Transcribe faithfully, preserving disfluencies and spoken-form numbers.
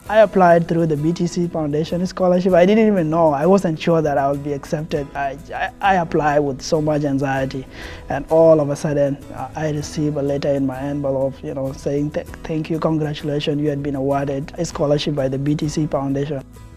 I applied through the B T C Foundation scholarship. I didn't even know. I wasn't sure that I would be accepted. I, I, I applied with so much anxiety, and all of a sudden uh, I received a letter in my envelope, you know, saying th thank you, congratulations, you had been awarded a scholarship by the B T C Foundation.